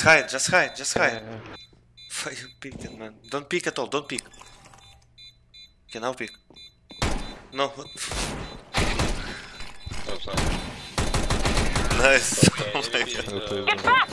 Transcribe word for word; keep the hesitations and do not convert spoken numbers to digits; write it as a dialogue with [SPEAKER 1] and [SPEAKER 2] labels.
[SPEAKER 1] hide, just hide, just hide.
[SPEAKER 2] Yeah, yeah.
[SPEAKER 1] Why you peeking, man? Don't peek at all, don't peek. Okay, now peek. No.
[SPEAKER 3] Oh, sorry.
[SPEAKER 1] Nice.
[SPEAKER 3] Okay,
[SPEAKER 1] Oh my
[SPEAKER 3] maybe,
[SPEAKER 1] god.
[SPEAKER 3] uh,
[SPEAKER 2] Okay,